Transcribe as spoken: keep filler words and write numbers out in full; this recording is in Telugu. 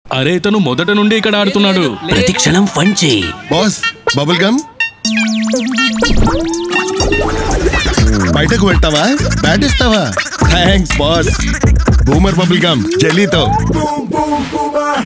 అరే తను మొదట నుండి ఇక్కడ ఆడుతున్నాడు. ప్రతి క్షణం ఫన్ చేయి. బాస్ బబుల్ గమ్ బయటకు వెళ్తావా? బ్యాట్ ఇస్తావా? Thanks boss. Boomer bubble gum జెల్లీతో.